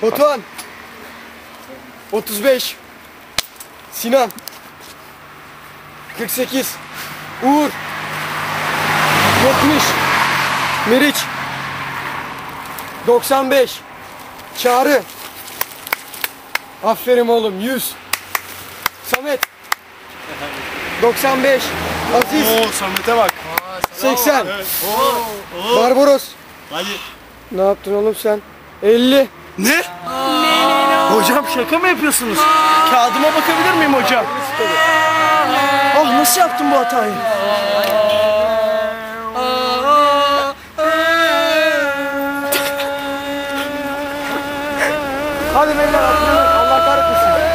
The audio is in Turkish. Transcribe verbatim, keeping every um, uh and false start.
Batuhan. otuz beş. Sinan. kırk sekiz. Uğur. yetmiş. Meriç. doksan beş. Çağrı. Aferin oğlum. yüz. Samet. doksan beş. Aziz. Oo, Samet'e bak. seksen. Evet. Oo. Oo. Barbaros. Hadi. Ne yaptın oğlum sen? elli. Ne? Hocam şaka mı yapıyorsunuz? Kağıdıma bakabilir miyim hocam? Ah, nasıl yaptın bu hatayı? Hadi beyler, Allah kahretmesin.